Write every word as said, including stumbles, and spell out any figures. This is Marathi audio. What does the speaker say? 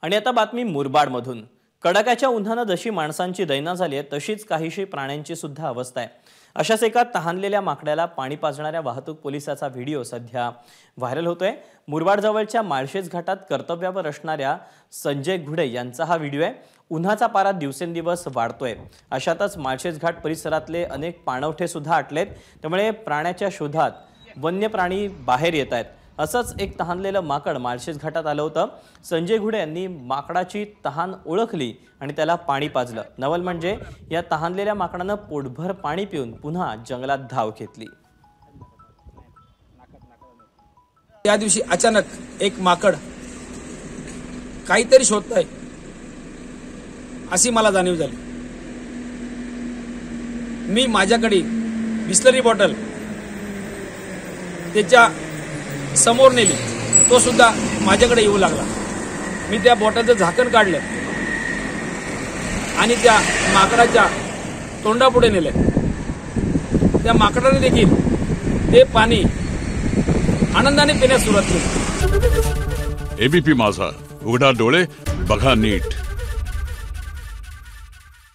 आणि आता बातमी मुरबाडमधून। कडाक्याच्या उन्हाने जशी माणसांची दैना झाली आहे तशीच काहीशी प्राण्यांची सुद्धा अवस्था आहे। अशाच एका तहानलेल्या माकडाला पाणी पाजणाऱ्या वाहतूक पोलिसाचा व्हिडिओ सध्या व्हायरल होतोय। मुरबाड जवळच्या माळशेज घाटात कर्तव्यावर असणाऱ्या संजय घुडे यांचा हा व्हिडिओ आहे। उन्हाचा पारा दिवसेंदिवस वाढतोय। अशातच माळशेज घाट परिसरातले अनेक पाणवठे सुद्धा आटलेत, त्यामुळे प्राण्याच्या शोधात वन्य प्राणी बाहेर येत आहेत। असंच एक तहानलेलं माकड माळशेज घाटात आलं होतं। संजय घुडे यांनी माकडाची तहान ओळखली आणि त्याला पाणी पाजलं। नवल म्हणजे या तहानलेल्या माकडानं पोटभर पाणी पिऊन पुन्हा जंगलात धाव घेतली। त्या दिवशी अचानक एक माकड काहीतरी शोधतंय अशी मला जाणीव झाली। मी माझ्याकडे बिस्लरी बॉटल त्याच्या समोर नेली, तो सुद्धा माझ्याकडे येऊ लागला। मी त्या बॉटलचं झाकण काढलं आणि त्या माकडाच्या तोंडापुढे नेलं। त्या माकडाने देखील ते पाणी आनंदाने पिण्यास सुरुवात केली। एबीपी माझा, उघडा डोळे बघा नीट।